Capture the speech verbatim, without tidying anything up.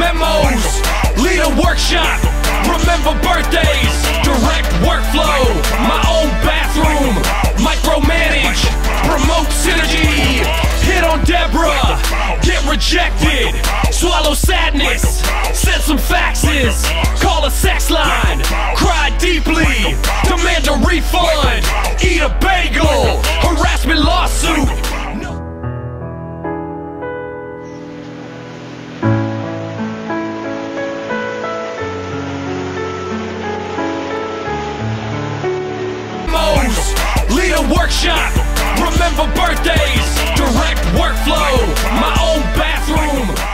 memos, lead a workshop, remember birthdays, direct workflow, my own bathroom, micromanage, promote synergy, hit on Deborah, get rejected, swallow sadness, send some faxes, call a sex line, cry deeply, demand a refund, eat a bagel, harassment lawsuit. Lead a workshop, remember birthdays, direct workflow, my own bathroom.